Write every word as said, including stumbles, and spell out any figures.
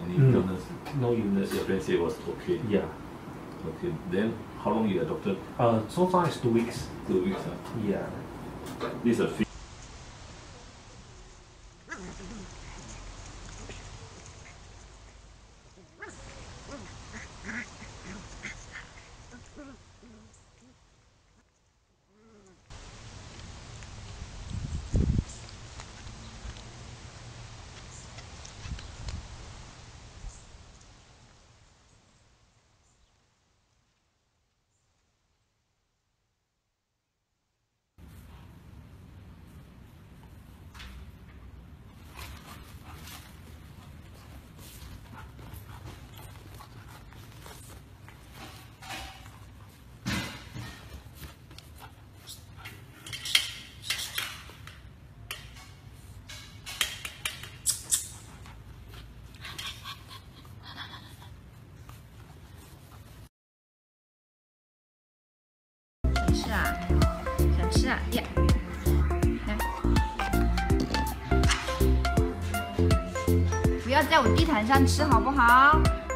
Any Mm. illness? No illness. Your friend said was okay. Yeah. Okay. Then how long you are doctor? Uh, so far it's two weeks. Two weeks. Huh? Yeah. This is a fee. Shall 吃啊？想吃啊？呀，来，不要在我地毯上吃好不好？